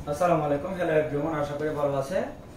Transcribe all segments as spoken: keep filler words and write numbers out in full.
আসসালামু আলাইকুম। Hello everyone, আশা করি ভালো আছে।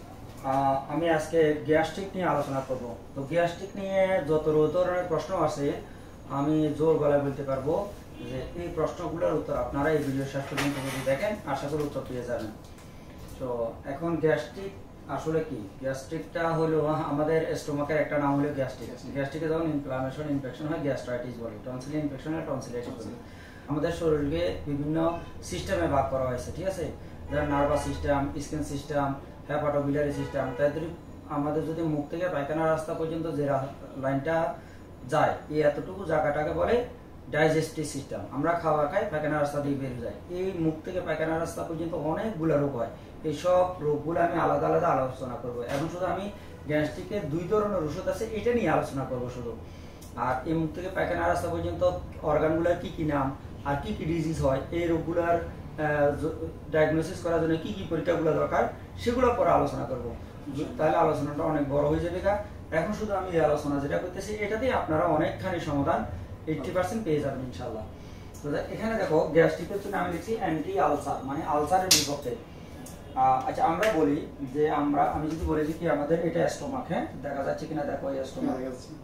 আমি আজকে গ্যাস্ট্রিক নিয়ে আলোচনা করব। তো গ্যাস্ট্রিক নিয়ে যত ধরনের প্রশ্ন আছে আমি জোর গলায় বলতে পারবো যে এই প্রশ্নগুলোর উত্তর আপনারা এই ভিডিও শেষ পর্যন্ত যদি দেখেন আশা করি উত্তর পেয়ে যাবেন। তো এখন গ্যাস্ট্রিক আসলে কি? গ্যাস্ট্রিকটা হলো আমাদের স্টোমাকের একটা নাম হলো গ্যাস্ট্রিক। গ্যাস্ট্রিকে যখন ইনফ্লামেশন ইনফেকশন হয় গ্যাস্ট্রাইটিস বলে, টনসিল ইনফেকশন হয় টনসিলাইটিস বলে। আমাদের শরীরকে বিভিন্ন সিস্টেমে ভাগ করা হয়েছে, ঠিক আছে? যেমন nervous system, skin system, hepatobiliary system. তাদের আমাদের যদি মুখ থেকে পায়খানা রাস্তা পর্যন্ত যে লাইনটা যায় এই এতটুকু জায়গাটাকে বলে ডাইজেস্টিভ সিস্টেম। আমরা খাওয়া খাই, পায়খানা রাস্তা দিয়ে বেরিয়ে যায়। এই মুখ থেকে পায়খানা রাস্তা পর্যন্ত অনেকগুলো রোগ হয়। এইসব রোগগুলো আমি আলাদা আলাদা আলোচনা করবো। এখন শুধু আমি গ্যাস্ট্রিকের দুই ধরনের ওষুধ আছে এটা নিয়ে আলোচনা করবো শুধু। আর এই মুখ থেকে পায়খানা রাস্তা পর্যন্ত অর্গানগুলোর কি কি নাম আর কি কি ডিজিজ হয়, এই রোগগুলার ডায়াগনোসিস করার জন্য কি কি পরীক্ষাগুলো দরকার সেগুলো পরে আলোচনা করব। তাহলে আলোচনাটা অনেক বড় হয়ে যাবে। এখন শুধু আমি এই আলোচনা যেটা করতেছি এটাতেই আপনারা অনেকখানি সমাধান এইটটি পার্সেন্ট পেয়ে যাবেন ইনশাল্লাহ। তো এখানে দেখো গ্যাস্ট্রিকের জন্য আমি লিখছি অ্যান্টি আলসার, মানে আলসারের বিপক্ষে। আচ্ছা আমরা বলি যে আমরা আমি যদি বলি যে কি আমাদের এটা স্টোমাক, হ্যাঁ দেখা যাচ্ছে কিনা দেখো এই স্টোমাক,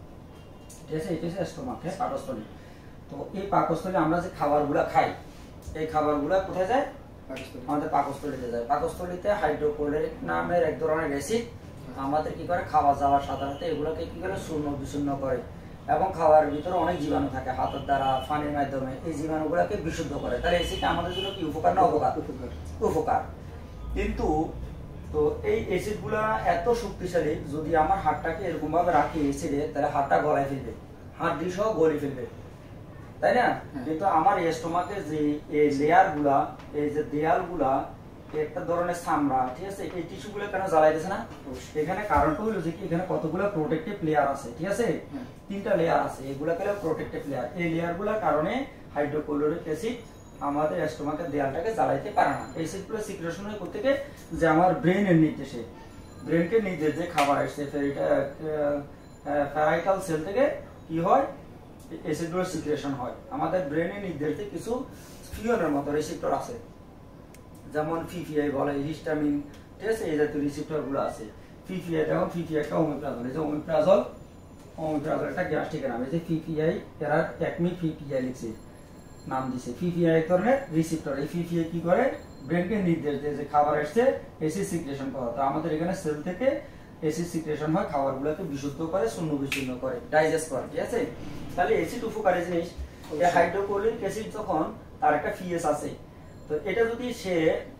ঠিক আছে? এটা হচ্ছে স্টোমাক, হ্যাঁ পাকস্থলী। তো এই পাকস্থলী আমরা যে খাবারগুলা খাই এই খাবারগুলা কোথায় যায়? আমাদের পাকস্থলীতে যায়। পাকস্থলীতে হাইড্রোক্লোরিক নামের এক ধরনের অ্যাসিড আমাদের কি করে খাওয়া যাওয়ার সাথে সাথে এগুলোকে কি করে শূন্য বিশূন্য করে, এবং খাওয়ার ভিতরে অনেক জীবাণু থাকে হাতের দ্বারা পানির মাধ্যমে এই জীবাণুগুলোকে বিশুদ্ধ করে। তাহলে অ্যাসিডটা আমাদের জন্য কি উপকার না অপকার? উপকার। কিন্তু তো এই অ্যাসিডগুলা এত শক্তিশালী, যদি আমার হাড়টাকে এরকম ভাবে রাখি অ্যাসিডে তাহলে হাড়টা গলায় ফেলবে, হাড় সহ গলে ফেলবে, তাই না? কিন্তু আমার স্টোমাকের যে এই লেয়ার গুলা, এই যে দেয়াল গুলা একটা ধরনের চামড়া, ঠিক আছে? এই টিস্যু গুলো কেন জ্বালাইতেছে না? এখানে কারণটা হলো যে কি এখানে কতগুলো প্রোটেক্টিভ লেয়ার আছে, ঠিক আছে? তিনটা লেয়ার আছে, এগুলা কেন প্রোটেক্টিভ লেয়ার। এই লেয়ার গুলার কারণে হাইড্রোক্লোরিক অ্যাসিড আমাদের স্টোমাকের দেয়ালটাকে জ্বালাইতে পারে না। অ্যাসিড গুলো সিক্রেশন হয় করতে যে আমার ব্রেনের নির্দেশে, ব্রেনকে নির্দেশ যে খাবার আসছে প্যারাইটাল সেল থেকে কি হয় অ্যাসিডগুলো সিক্রেশন হয়। আমাদের ব্রেনে নির্দেশে কিছু ফিওনের মতো রিসেপ্টর আছে, যেমন ফিফিআই বলে, হিস্টামিন, ঠিক আছে? এই জাতীয় রিসেপ্টর গুলো আছে। ফিফিআই যেমন ফিফিআই একটা ওমিপ্রাজল, এই যে ওমিপ্রাজল, ওমিপ্রাজল একটা গ্যাস্ট্রিকের নাম। এই যে ফিফিআই এরা একমি ফিফিআই লিখছে নাম দিছে। ফিফিআই এক ধরনের রিসেপ্টর। এই ফিফিআই কি করে? ব্রেনকে নির্দেশ দেয় যে খাবার আসছে অ্যাসিড সিক্রেশন করা। তো আমাদের এখানে সেল থেকে অ্যাসিড সিক্রেশন হয়, খাবারগুলোকে বিশুদ্ধ করে, শূন্য বিচ্ছিন্ন করে, ডাইজেস্ট করে, ঠিক আছে? তাহলে অ্যাসিড উপকারী জিনিস। হাইড্রোক্লোরিক অ্যাসিড যখন তার একটা পিএইচ আছে, তো এটা যদি সে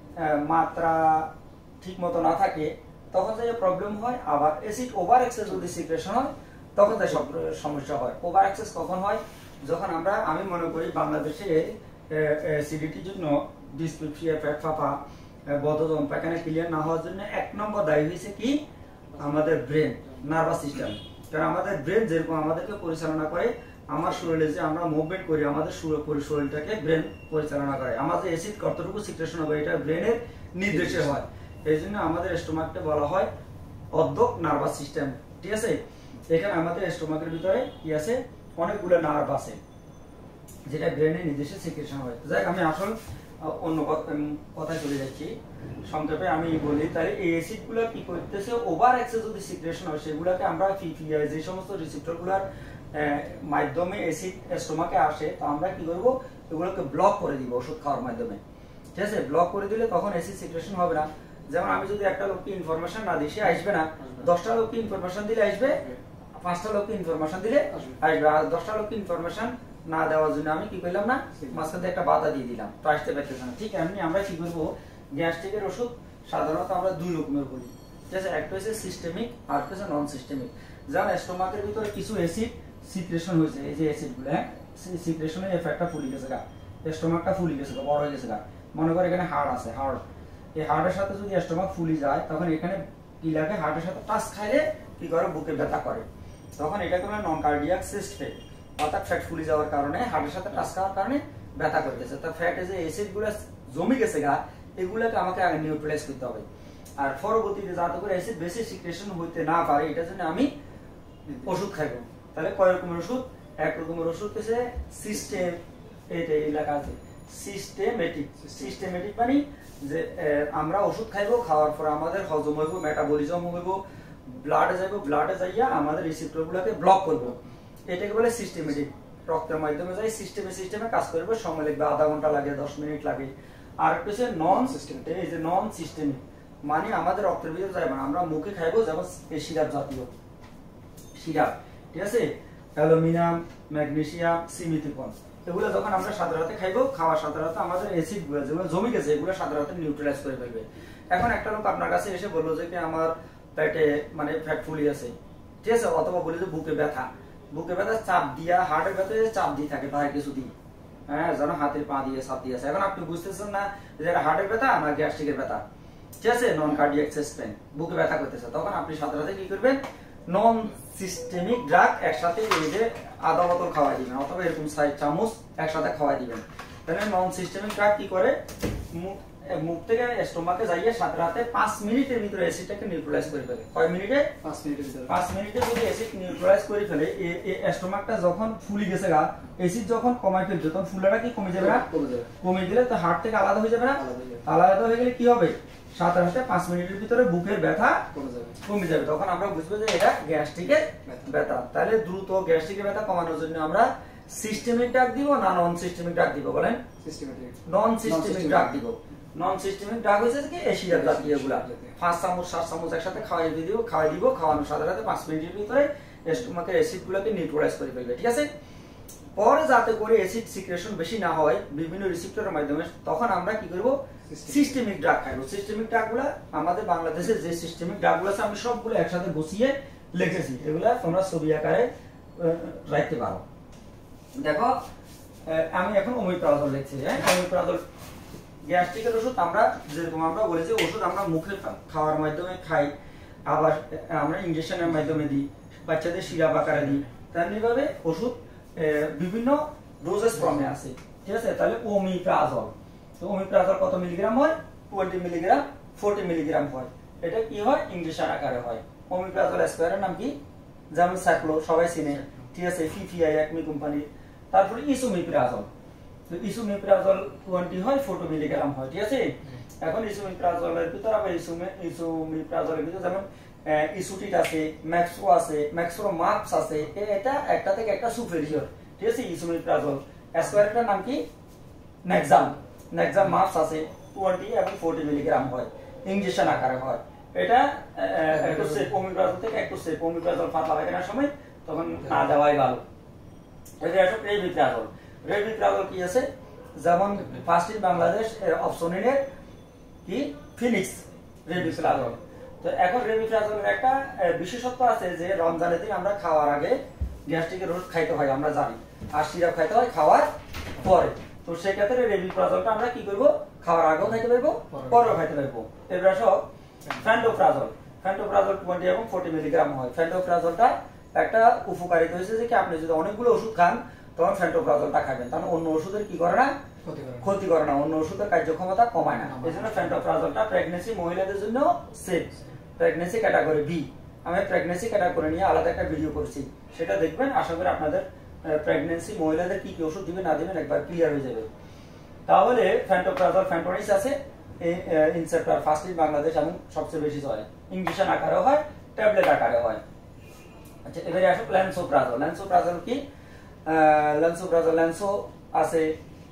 মাত্রা ঠিক মতো না থাকে তখন যে প্রবলেম হয়। আবার অ্যাসিড ওভার এক্সেস যদি সিক্রেশন হয় তখন যে সব সমস্যা হয়। ওভার এক্সেস কখন হয়? যখন আমরা আমি মনে করি বাংলাদেশে অ্যাসিডিটির জন্য ডিসপেপসিয়া, পেট ফাঁপা, বদহজম, পায়খানা ক্লিয়ার না হওয়ার জন্য এক নম্বর দায়ী হয়েছে কি? আমাদের ব্রেন, নার্ভাস সিস্টেম। কারণ আমাদের ব্রেন যেরকম আমাদেরকে পরিচালনা করে, আমার শরীরে যে আমরা মুভমেন্ট করি আমাদের শরীরটাকে ব্রেন পরিচালনা করে। আমাদের অ্যাসিড কতটুকু সিক্রেশন হবে এটা ব্রেনের নির্দেশে হয়। এই জন্য আমাদের স্টোমাককে বলা হয় অর্ধ নার্ভাস সিস্টেম, ঠিক আছে? এখানে আমাদের স্টোমাকের ভিতরে কি আছে? অনেকগুলো নার্ভ আছে যেটা ব্রেনের নির্দেশে সিক্রেশন হয়। যাই আমি আসল অন্য কথায় চলে যাচ্ছি, সংক্ষেপে আমি বলি। তাহলে এই অ্যাসিড গুলো কি করতেছে? ওভার এক্সেস যদি সিক্রেশন হয় সেগুলোকে আমরা ফিফিআই যে সমস্ত রিসেপ্টর গুলার মাধ্যমে অ্যাসিড স্টোমাকে আসে, তো আমরা কি করব? এগুলোকে ব্লক করে দিব ওষুধ খাওয়ার মাধ্যমে, ঠিক আছে? ব্লক করে দিলে তখন অ্যাসিড সিক্রেশন হবে না। যেমন আমি যদি একটা লোককে ইনফরমেশন না দিই সে আসবে না, দশটা লোককে ইনফরমেশন দিলে আসবে, পাঁচটা লোককে ইনফরমেশন দিলে আসবে। আর দশটা লোককে ইনফরমেশন না দেওয়ার জন্য আমি কি করলাম না, মাঝখানে একটা বাধা দিয়ে দিলাম, তো আসতে পারতেছে না। ঠিক এমনি আমরা কি করবো? গ্যাস্ট্রিকের ওষুধ সাধারণত আমরা দুই রকমের বলি, ঠিক আছে? একটা হচ্ছে সিস্টেমিক আর একটা হচ্ছে নন সিস্টেমিক। যেমন স্টোমাকের ভিতরে কিছু অ্যাসিড সিক্রেশন হয়েছে, এই যে অ্যাসিড গুলো, হ্যাঁ সিক্রেশনের এফেক্টটা ফুলে গেছে গা, স্টোমাকটা ফুলে গেছে গা, বড় হয়ে গেছে গা। মনে করে এখানে হাড় আছে, হাড়, এই হাড়ের সাথে যদি স্টোমাক ফুলে যায় তখন এখানে কি লাগে? হাড়ের সাথে টাচ খাইলে কি করে? বুকে ব্যথা করে। তখন এটাকে বলে নন কার্ডিয়াক সিস্ট ফেট, অর্থাৎ ফ্যাট ফুলে যাওয়ার কারণে হাড়ের সাথে টাচ খাওয়ার কারণে ব্যথা করতেছে। তো ফ্যাটে যে অ্যাসিড গুলো জমে গেছে গা এগুলোকে আমাকে আগে নিউট্রালাইজ করতে হবে। আর পরবর্তীতে যাতে করে অ্যাসিড বেশি সিক্রেশন হইতে না পারে এটার জন্য আমি ওষুধ খাইব। তাহলে কয় রকমের ওষুধ? এক রকমের ওষুধ হচ্ছে সিস্টেম, এটা এলাকা আছে সিস্টেমেটিক। সিস্টেমেটিক মানে যে আমরা ওষুধ খাইবো, খাওয়ার পর আমাদের হজম হইব, মেটাবলিজম হইব, ব্লাডে যাইব, ব্লাডে যাইয়া আমাদের রিসেপ্টরগুলোকে ব্লক করব, এটাকে বলে সিস্টেমেটিক। রক্তের মাধ্যমে যাই সিস্টেমে সিস্টেমে কাজ করবে, সময় লাগবে আধা ঘন্টা লাগে, দশ মিনিট লাগে। আর একটা হচ্ছে নন সিস্টেমেটিক। এই যে নন সিস্টেমিক মানে আমাদের রক্তের ভিতরে যাবে না, আমরা মুখে খাইবো, যেমন সিরাপ জাতীয় সিরাপ, ঠিক আছে, অ্যালুমিনিয়াম, ম্যাগনেসিয়াম, সিমিথিকন, এগুলো যখন আমরা সাদা রাতে খাইবো, খাওয়ার সাদা রাতে আমাদের অ্যাসিড গুলো যেগুলো জমে গেছে এগুলো সাদা রাতে নিউট্রালাইজ করে ফেলবে। এখন একটা লোক আপনার কাছে এসে বললো যে কি আমার পেটে মানে ফ্যাট ফুলি আছে, ঠিক আছে, অথবা বলি যে বুকে ব্যথা, বুকে ব্যথা চাপ দিয়া, হার্টের ব্যথা চাপ দিয়ে থাকে প্রায় কিছুদিন, হ্যাঁ, যেন হাতের পা দিয়ে চাপ দিয়ে আছে। এখন আপনি বুঝতেছেন না যে এটা হার্টের ব্যথা না গ্যাস্ট্রিকের ব্যথা, ঠিক আছে, নন কার্ডিয়াক চেস্ট পেইন, বুকে ব্যথা করতেছে, তখন আপনি সাথে সাথে কি করবেন, নন সিস্টেমিক ড্রাগ একসাথে এই যে আধা বোতল খাওয়াই দিবেন, অথবা এরকম সাইড চামচ একসাথে খাওয়াই দিবেন। তাহলে নন সিস্টেমিক ড্রাগ কি করে, মুখ থেকে স্টোমাকে যাইয়ে সাথে রাতে পাঁচ মিনিটের ভিতরে অ্যাসিডটাকে নিউট্রালাইজ করে ফেলে। কয় মিনিটে? পাঁচ মিনিটের ভিতরে। পাঁচ মিনিটে যদি অ্যাসিড নিউট্রালাইজ করে ফেলে, এই স্টোমাকটা যখন ফুলি গেছে গা, অ্যাসিড যখন কমাই ফেলছে তখন ফুলাটা কি কমে যাবে না? কমে যাবে। কমে দিলে তো হার্ট থেকে আলাদা হয়ে যাবে না? আলাদা হয়ে গেলে কি হবে, সাথে সাথে পাঁচ মিনিটের ভিতরে বুকের ব্যথা কমে যাবে, কমে যাবে। তখন আমরা বুঝবো যে এটা গ্যাস্ট্রিকের ব্যথা। তাহলে দ্রুত গ্যাস্ট্রিকের ব্যথা কমানোর জন্য আমরা সিস্টেমিক ড্রাগ দিব না নন সিস্টেমিক ড্রাগ দিব? বলেন সিস্টেমিক। নন সিস্টেমিক ড্রাগ দিব। নন সিস্টেমিক ড্রাগ হচ্ছে কি এই সিরাপ জাতীয় এগুলা, পাঁচ চামচ সাত চামচ একসাথে খাওয়াই দিব, খাওয়াই দিব, খাওয়ানোর সাথে সাথে পাঁচ মিনিটের ভিতরে স্টোমাকের অ্যাসিড গুলোকে নিউট্রালাইজ করে ফেলবে, ঠিক আছে। পরে যাতে করে অ্যাসিড সিক্রেশন বেশি না হয় বিভিন্ন রিসেপ্টরের মাধ্যমে, তখন আমরা কি করব, সিস্টেমিক ড্রাগ খাইবো। সিস্টেমিক ড্রাগগুলো আমাদের বাংলাদেশে যে সিস্টেমিক ড্রাগগুলো আছে আমি সবগুলো একসাথে গুছিয়ে লিখেছি, এগুলা তোমরা ছবি আকারে রাখতে পারো। দেখো আমি এখন ওমিপ্রাজল লিখছি, হ্যাঁ, ওমিপ্রাজল গ্যাস্ট্রিকের ওষুধ। আমরা যেরকম আমরা বলেছি ওষুধ আমরা মুখে খাওয়ার মাধ্যমে খাই, আবার আমরা ইনজেকশনের মাধ্যমে দিই, বাচ্চাদের সিরাপ আকারে দিই, তেমনি ভাবে ওষুধ বিভিন্ন ডোজেস ফর্মে আছে, ঠিক আছে। তাহলে ওমিপ্রাজল, তো ওমিপ্রাজল কত মিলিগ্রাম হয়? টোয়েন্টি মিলিগ্রাম, ফোরটি মিলিগ্রাম হয়। এটা কি হয়? ইনজেকশন আকারে হয়। ওমিপ্রাজল স্কোয়ারের নাম কি? যেমন সাইক্লো সবাই চিনে, ঠিক আছে, ফিফিআই একমি কোম্পানির। তারপরে ইসোমিপ্রাজল, তো ইসোমিপ্রাজল টোয়েন্টি হয়, ফোরটি মিলিগ্রাম হয়, ঠিক আছে। এখন ইসোমিপ্রাজলের ভিতরে আবার ইসোমিপ্রাজলের ভিতরে যেমন ইসুটিক আছে, ম্যাক্সো আছে, ম্যাক্সো মার্কস আছে, এটা একটা থেকে একটা সুপেরিয়র, ঠিক আছে। ইসোমিপ্রাজল স্কোয়ারটার নাম কি? নেক্সাম, নেক্সাম মার্কস আছে, টোয়েন্টি এবং ফোরটি মিলিগ্রাম হয়, ইনজেকশন আকারে হয়। এটা একটু সেফ, ওমিপ্রাজল থেকে একটু সেফ। ওমিপ্রাজল পাতলা পায়খানার সময় তখন না দেওয়াই ভালো। এটা আসলে রেভিপ্রাজল। রেভিপ্রাজল কি আছে, যেমন ফার্স্ট ইন বাংলাদেশ অপশনের কি ফিনিক্স রেভিপ্রাজল। তো এখন রেভিপ্রাজলের একটা বিশেষত্ব আছে যে রমজানের দিন আমরা খাওয়ার আগে গ্যাস্ট্রিকের ওষুধ খাইতে হয় আমরা জানি, আর সিরাপ খাইতে হয় খাওয়ার পরে। তো সেক্ষেত্রে রেভিপ্রাজলটা আমরা কি করব, খাওয়ার আগেও খাইতে পারবো, পরেও খাইতে পারবো। এবার সব ফ্যান্টোপ্রাজল, ফ্যান্টোপ্রাজল টোয়েন্টি এবং ফোরটি মিলিগ্রাম হয়। ফ্যান্টোপ্রাজলটা একটা উপকারিতা হয়েছে যে কি আপনি যদি অনেকগুলো ওষুধ খান তখন ফ্যান্টোপ্রাজলটা খাবেন, কারণ অন্য ওষুধের কি করে না, ক্ষতি করে না, অন্য ওষুধের কার্যক্ষমতা কমায় না। এই জন্য ফ্যান্টোপ্রাজলটা প্রেগনেন্সি মহিলাদের জন্য সেফ। প্রেগনেন্সি ক্যাটাগরি বি, আমি প্রেগনেন্সি ক্যাটাগরি নিয়ে আলাদা একটা ভিডিও করছি, সেটা দেখবেন। আশা করি আপনাদের প্রেগনেন্সি মহিলাদের কি কি ওষুধ দিবেন না দিবেন একবার ক্লিয়ার হয়ে যাবে। তাহলে ফ্যান্টোপ্রাজল, ফ্যান্টোনিস আছে, ইনসেপ্টার ফার্স্ট ইন বাংলাদেশ এবং সবচেয়ে বেশি চলে, ইনজেকশন আকারে হয়, ট্যাবলেট আকারে হয়। আচ্ছা, এবারে আসো ল্যান্সোপ্রাজল। ল্যান্সোপ্রাজল কি? ল্যান্সোপ্রাজল, ল্যান্সো আছে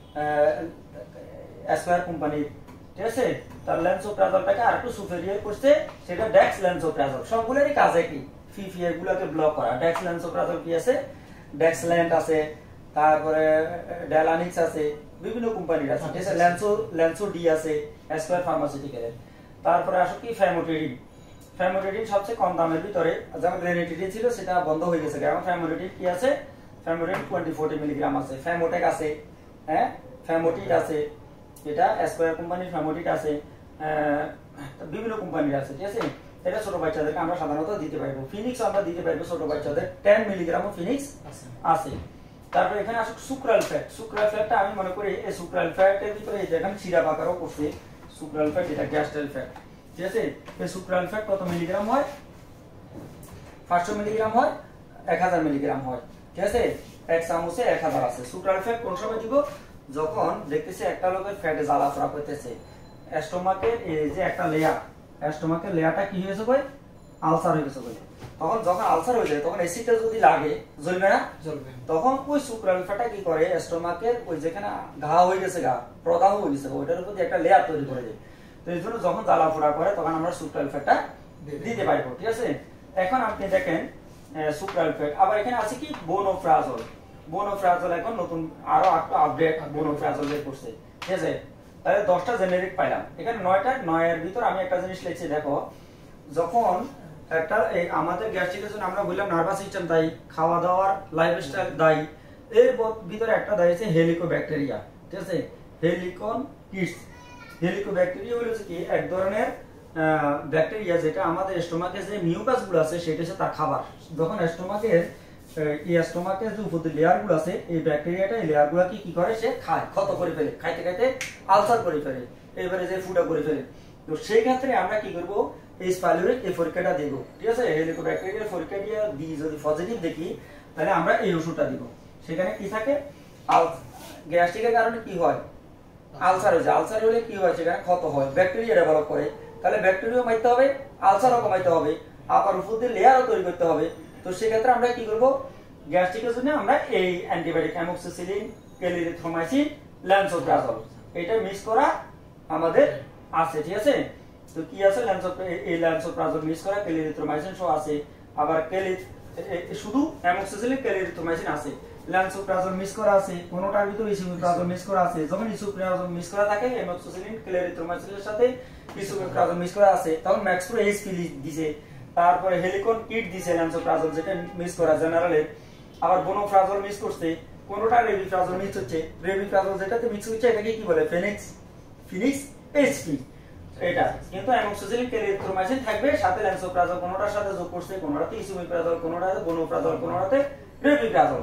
স্কয়ার কোম্পানির, ঠিক আছে। তার ল্যান্সোপ্রাজলটাকে আরেকটু সুপেরিয়র করছে, সেটা ডেক্স ল্যান্সোপ্রাজল। সবগুলোরই কাজ একই, ফিফিআই গুলোকে ব্লক করা। ডেক্স ল্যান্সোপ্রাজল কি আছে? ডেক্সল্যান্ড আছে, তারপরে ডেলানিক্স আছে, বিভিন্ন কোম্পানির আছে, ঠিক আছে। ল্যান্সো, ল্যান্সো ডি আছে স্কয়ার ফার্মাসিউটিক্যালের। তারপরে আসো কি ফ্যামোটেডিন। ফ্যামোটেডিন সবচেয়ে কম দামের ভিতরে, যেমন রেনিটিডিন ছিল সেটা বন্ধ হয়ে গেছে, কারণ ফ্যামোটেডিন কি আছে? ফ্যামোটেডিন টোয়েন্টি ফোরটি মিলিগ্রাম আছে। ফ্যামোটেক আছে, হ্যাঁ, ফ্যামোটিড আছে, এটা স্কয়ার কোম্পানির ফ্যামোটিড আছে, বিভিন্ন কোম্পানির আছে, ঠিক আছে। এটা ছোট বাচ্চাদেরকে আমরা সাধারণত দিতে পারবো। ফিনিক্স আমরা দিতে পারবো ছোট বাচ্চাদের, টেন মিলিগ্রামও ফিনিক্স আছে। তারপরে এখানে আসে সুক্রাল ফ্যাট। সুক্রাল ফ্যাটটা আমি মনে করি এই সুক্রাল ফ্যাটের ভিতরে দেখেন সিরাপ আকারও করছে সুক্রাল ফ্যাট, এটা গ্যাস্ট্রাল ফ্যাট, ঠিক আছে। এই সুক্রাল ফ্যাট কত মিলিগ্রাম হয়? পাঁচশো মিলিগ্রাম হয়, এক হাজার মিলিগ্রাম হয়, ঠিক আছে। এক চামচে এক হাজার আছে। সুক্রাল ফ্যাট কোন সময় দিব? যখন দেখতেছি একটা লোকের ফ্যাটে জ্বালা ফোড়া করতেছে, স্টোমাকের এই যে একটা লেয়ার, স্টোমাকের লেয়ারটা কি হয়েছে কই আলসার হয়ে গেছে কই, তখন যখন আলসার হয়ে যায় তখন অ্যাসিডটা যদি লাগে জ্বলবে না, জ্বলবে। তখন ওই সুপ্রালফাটা কি করে স্টোমাকের ওই যেখানে ঘা হয়ে গেছে, ঘা প্রদাহ হয়ে গেছে, ওইটার উপর একটা লেয়ার তৈরি করে দেয়। তো এই জন্য যখন জ্বালা পোড়া করে তখন আমরা সুপ্রালফাটা দিতে পারবো, ঠিক আছে। এখন আপনি দেখেন সুপ্রালফেট, আবার এখানে আছে কি বোনোফ্রাজল। বোনোফ্রাজল এখন নতুন আরো একটা আপডেট বোনোফ্রাজল বের করছে, ঠিক আছে। তাহলে দশটা জেনেরিক পাইলাম, এখানে নয়টা, নয়ের ভিতর আমি একটা জিনিস লিখছি দেখো, যখন একটা আমাদের গ্যাস্ট্রিকের জন্য আমরা বললাম নার্ভাস সিস্টেম দায়ী, খাওয়া দাওয়ার লাইফস্টাইল দায়ী, এর ভিতরে একটা দায়ী আছে হেলিকোব্যাকটেরিয়া, ঠিক আছে। হেলিকন কিডস, হেলিকোব্যাকটেরিয়া হলো কি এক ধরনের ব্যাকটেরিয়া যেটা আমাদের স্টোমাকে যে মিউকাস গুলো আছে সেটা হচ্ছে তার খাবার। যখন স্টোমাকের এই স্টোমাকের যে উপর লেয়ার গুলো আছে এই ব্যাকটেরিয়াটা এই লেয়ার গুলো কি করে সে খায়, ক্ষত করে ফেলে, খাইতে খাইতে আলসার করে ফেলে, এবারে যে ফুটা করে ফেলে। তো সেই ক্ষেত্রে আমরা কি করব, এই স্পাইরুলিক এই পরীক্ষাটা দেব, ঠিক আছে। হেলিকোব্যাকটেরিয়ার পরীক্ষা দিয়ে দিই, যদি পজিটিভ দেখি তাহলে আমরা এই ওষুধটা দিব। সেখানে কি থাকে, গ্যাস্ট্রিকের কারণে কি হয় আলসার হয়ে যায়, আলসার হলে কি হয় সেখানে ক্ষত হয়, ব্যাকটেরিয়া ডেভেলপ করে, তাহলে ব্যাকটেরিয়াও মারতে হবে, আলসারও কমাইতে হবে, আবার উপর দিয়ে লেয়ারও তৈরি করতে হবে। তো সেক্ষেত্রে আমরা কি করব, গ্যাস্ট্রিকের জন্য আমরা এই অ্যান্টিবায়োটিক অ্যামোক্সিসিলিন, ক্যালিরিথ্রোমাইসিন, ল্যান্সোপ্রাজল এটা মিক্স করা আমাদের আছে, ঠিক আছে। তো কি আছে, এই ল্যান্সোপ্রাজল মিক্স করা, ক্যালিরিথ্রোমাইসিন সহ আছে, আবার ক্যালি শুধু অ্যামোক্সিসিলিন ক্যালিরিথ্রোমাইসিন আছে, ল্যান্সোপ্রাজল মিক্স করা আছে, কোনটার ভিতরে ইসোপ্রাজল মিক্স করা আছে। যখন ইসোপ্রাজল মিক্স করা থাকে অ্যামোক্সিসিলিন ক্যালিরিথ্রোমাইসিনের সাথে ইসোপ্রাজল মিক্স করা আছে, তখন ম্যাক্সপ্রো এইচপি দিছে, তারপরে হেলিকন কিট দিছে ল্যান্সোপ্রাজল যেটা মিক্স করা জেনারেলে, আবার বোনোফ্রাজল মিক্স করতে, কোনটা রেবিপ্রাজল মিক্স হচ্ছে, রেবিপ্রাজল যেটাতে মিক্স হচ্ছে এটাকে কি বলে ফিনিক্স, ফিনিক্স এইচপি এটা। কিন্তু অ্যামোক্সিসিলিন ক্যালিরিথ্রোমাইসিন থাকবে, সাথে ল্যান্সোপ্রাজল কোনটার সাথে যোগ করছে, কোনটাতে ইসোপ্রাজল, কোনটাতে বোনোফ্রাজল, কোনটাতে রেবিপ্রাজল।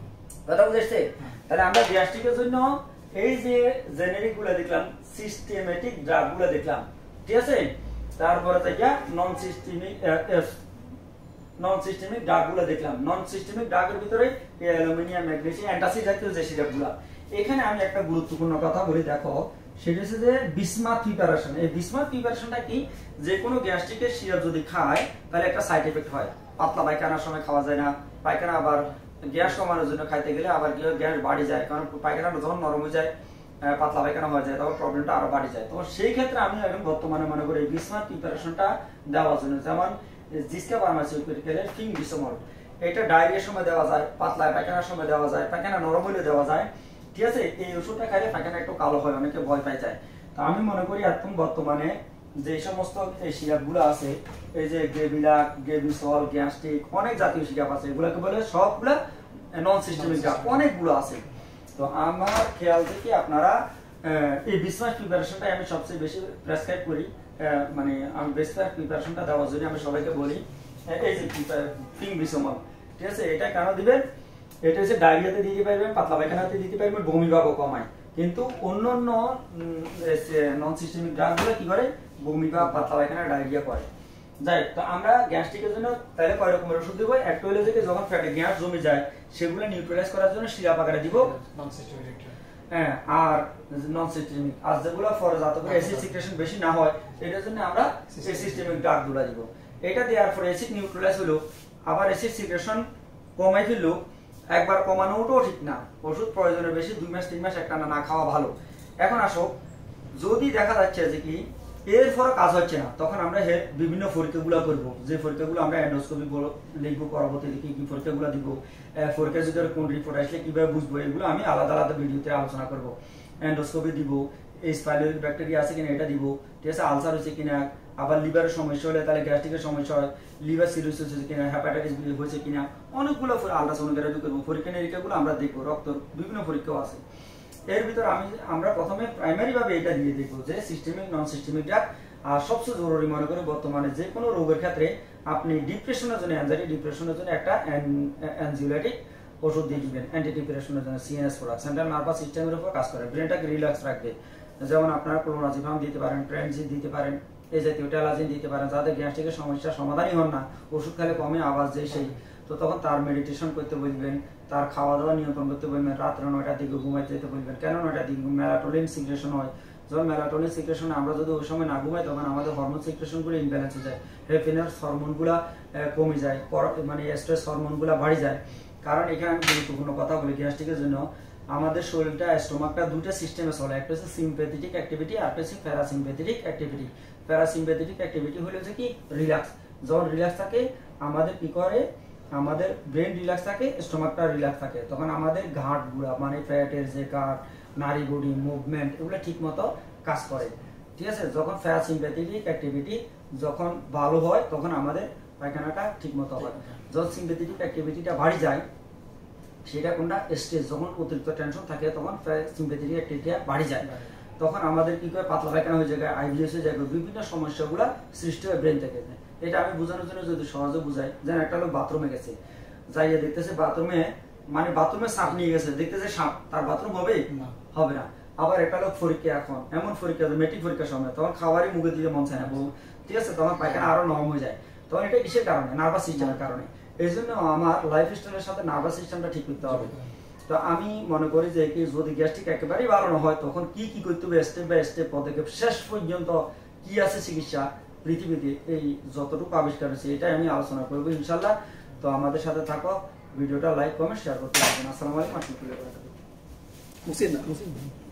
কথা বুঝেছে? তাহলে আমরা গ্যাস্ট্রিকের জন্য এই যে জেনেরিক গুলো দেখলাম, সিস্টেমেটিক ড্রাগ গুলো দেখলাম, ঠিক আছে। তারপরে থেকে non systemic non systemic drug গুলো দেখলাম। নন সিস্টেমিক ড্রাগের ভিতরে অ্যালুমিনিয়াম, ম্যাগনেসিয়াম, অ্যান্টাসিড জাতীয় যে সিরাপ গুলো, এখানে আমি একটা গুরুত্বপূর্ণ কথা বলি দেখো, সেটা হচ্ছে যে বিসমাথ প্রিপারেশন। এই বিসমাথ প্রিপারেশনটা কি, যে কোনো গ্যাস্ট্রিকের সিরাপ যদি খায় তাহলে একটা সাইড এফেক্ট হয়, পাতলা পায়খানার সময় খাওয়া যায় না, পায়খানা আবার গ্যাস কমানোর জন্য খাইতে গেলে আবার কি গ্যাস বাড়ি যায়, কারণ পায়খানা যখন নরম হয়ে যায়, পাতলা পায়খানা হয়ে যায়, তখন প্রবলেমটা আরো বাড়ি যায়। তো সেই ক্ষেত্রে আমি এখন বর্তমানে মনে করি বিসমাথ প্রিপারেশনটা দেওয়ার জন্য, যেমন জিসকা ফার্মাসিউটিক্যালের ফিংবিসমল, এটা ডায়রিয়ার সময় দেওয়া যায়, পাতলা পায়খানার সময় দেওয়া যায়, পায়খানা নরম হলে দেওয়া যায়, ঠিক আছে। এই ওষুধটা খাইলে পায়খানা একটু কালো হয়, অনেকে ভয় পাই যায়। তো আমি মনে করি এখন বর্তমানে যে সমস্ত এই সিরাপ গুলো আছে, এই যে গ্রেভিলাক, গ্রেভিসল, গ্যাস্ট্রিক, অনেক জাতীয় সিরাপ আছে, এগুলোকে বলে সবগুলা নন সিস্টেমিক ড্রাগ, অনেকগুলো আছে। তো আমার খেয়াল থেকে আপনারা এই বিসমাথ প্রিপারেশনটা আমি সবচেয়ে বেশি প্রেসক্রাইব করি, মানে আমি বিসমাথ প্রিপারেশনটা দেওয়ার জন্য আমি সবাইকে বলি এই যে ফিংবিসমল, ঠিক আছে। এটা কেন দিবেন, এটা হচ্ছে ডায়রিয়াতে দিতে পারবেন, পাতলা পায়খানাতে দিতে পারবেন, বমি ভাবও কমায়। কিন্তু অন্যান্য নন সিস্টেমিক ড্রাগগুলো কি করে, বমি ভাব, পাতলা পায়খানা, ডায়রিয়া করে। যাই, তো আমরা গ্যাস্ট্রিকের জন্য তাহলে কয় রকমের ওষুধ দিব, একটা হলো যে যখন ফ্যাটে গ্যাস জমে যায় সেগুলো নিউট্রালাইজ করার জন্য সিরাপ আকারে দিব, হ্যাঁ। আর নন সিস্টেমিক, আর যেগুলো ফর যাতে করে অ্যাসিড সিক্রেশন বেশি না হয় এটার জন্য আমরা সিস্টেমিক ড্রাগগুলো দিব। এটা দেওয়ার পরে অ্যাসিড নিউট্রালাইজ হলো, আবার অ্যাসিড সিক্রেশন কমাই ফেললো, একবার কমানোটাও ঠিক না, ওষুধ প্রয়োজনের বেশি দুই মাস তিন মাস একটানা না খাওয়া ভালো। এখন আসো, যদি দেখা যাচ্ছে যে কি এরপরে কাজ হচ্ছে না, তখন আমরা বিভিন্ন পরীক্ষাগুলো করব, যে পরীক্ষাগুলো আমরা এন্ডোস্কোপি লিখবো, পরবর্তীতে কি কি পরীক্ষাগুলো দিব, পরীক্ষার ভিতরে কোন রিপোর্ট আসলে কিভাবে বুঝবো, এগুলো আমি আলাদা আলাদা ভিডিওতে আলোচনা করব। এন্ডোস্কোপি দিব, এই স্পাইরোলিক ব্যাকটেরিয়া আছে কিনা এটা দিব, ঠিক আছে, আলসার হচ্ছে কিনা, আবার লিভারের সমস্যা হলে তাহলে গ্যাস্ট্রিকের সমস্যা হয়, লিভার সিরোসিস হচ্ছে কিনা, হেপাটাইটিস বি হয়েছে কিনা, অনেকগুলো আলট্রাসোনোগ্রাফি করবো, পরীক্ষা নিরীক্ষাগুলো আমরা দেখবো, রক্ত বিভিন্ন পরীক্ষাও আছে। এর ভিতর আমি আমরা প্রথমে প্রাইমারি ভাবে এটা দিয়ে দেখবো যে সিস্টেমিক নন সিস্টেমিক ড্রাগ। আর সবচেয়ে জরুরি মনে করি বর্তমানে যে কোনো রোগের ক্ষেত্রে আপনি ডিপ্রেশনের জন্য, অ্যাংজাইটি ডিপ্রেশনের জন্য একটা অ্যানজিওলাইটিক ওষুধ দিয়ে দিবেন, অ্যান্টি ডিপ্রেশনের জন্য সিএনএস প্রোডাক্ট, সেন্ট্রাল নার্ভাস সিস্টেমের উপর কাজ করে, ব্রেনটাকে রিল্যাক্স রাখবে। যেমন আপনারা ক্লোনাজিপাম দিতে পারেন, ট্রেনজিন দিতে পারেন, এই জাতীয় ট্যালাজিন দিতে পারেন, যাদের গ্যাস্ট্রিকের সমস্যা সমাধানই হন না, ওষুধ খেলে কমে আওয়াজ যায় সেই, তো তখন তার মেডিটেশন করতে বলবেন, তার খাওয়া দাওয়া নিয়ন্ত্রণ করতে বলবেন, রাত্রে নয়টার দিকে ঘুমাইতে যেতে বলবেন। কেন নয়টার দিকে? মেলাটোনিন সিক্রেশন হয়, যখন মেলাটোনিন সিক্রেশন আমরা যদি ওই সময় না ঘুমাই তখন আমাদের হরমোন সিক্রেশনগুলো ইমব্যালেন্স হয়ে যায়, হ্যাপিনেস হরমোনগুলো কমে যায়, মানে স্ট্রেস হরমোনগুলো বাড়ে যায়। কারণ এখানে আমি গুরুত্বপূর্ণ কথা বলি গ্যাস্ট্রিকের জন্য, আমাদের শরীরটা স্টোমাকটা দুটো সিস্টেমে চলে, একটা হচ্ছে সিম্প্যাথেটিক অ্যাক্টিভিটি আর একটা হচ্ছে প্যারাসিম্প্যাথেটিক অ্যাক্টিভিটি। প্যারাসিম্প্যাথেটিক অ্যাক্টিভিটি হলো যে কি রিল্যাক্স, যখন রিল্যাক্স থাকে আমাদের কি করে, আমাদের ব্রেন রিল্যাক্স থাকে, স্টোমাকটা রিল্যাক্স থাকে, তখন আমাদের ঘাটগুলা মানে ফ্যাটের যে ঘাট, নারী বডি মুভমেন্ট এগুলো ঠিক মতো কাজ করে, ঠিক আছে। যখন প্যারাসিম্প্যাথেটিক অ্যাক্টিভিটি যখন ভালো হয় তখন আমাদের পায়খানাটা ঠিক মতো হয়। যখন সিম্প্যাথেটিক অ্যাক্টিভিটিটা বাড়ি যায়, সেটা কোনটা স্ট্রেস, যখন অতিরিক্ত টেনশন থাকে তখন সিম্প্যাথেটিক অ্যাক্টিভিটি বাড়ি যায়, তখন আমাদের কি করে পাতলা পায়খানা হয়ে যায়, আইবিএস হয়ে যায়, বিভিন্ন সমস্যাগুলো সৃষ্টি হয় ব্রেন থেকে। এটা আমি বোঝানোর জন্য যদি সহজে বুঝাই, যেন একটা লোক বাথরুমে গেছে, যাইয়ে দেখতেছে বাথরুমে মানে বাথরুমে সাপ নিয়ে গেছে, দেখতেছে সাপ, তার বাথরুম হবে হবে না। আবার একটা লোক পরীক্ষা, এখন এমন পরীক্ষা মেট্রিক পরীক্ষার সময়, তখন খাবারই মুখে দিতে মন চায় না, ঠিক আছে, তখন পায়খানা আরো নরম হয়ে যায়, তখন এটা কিসের কারণে? নার্ভাস সিস্টেমের কারণে। এই জন্য আমার লাইফ স্টাইলের সাথে নার্ভাস সিস্টেমটা ঠিক করতে হবে। তো আমি মনে করি যে কি যদি গ্যাস্ট্রিক একেবারেই ভালো না হয় তখন কি কি করতে হবে, স্টেপ বাই স্টেপ পদক্ষেপ, শেষ পর্যন্ত কি আছে চিকিৎসা পৃথিবীতে, এই যতটুকু আবিষ্কার হয়েছে এটাই আমি আলোচনা করবো ইনশাল্লাহ। তো আমাদের সাথে থাকো, ভিডিওটা লাইক কমেন্ট শেয়ার করতে পারবেন। আসসালামু আলাইকুম।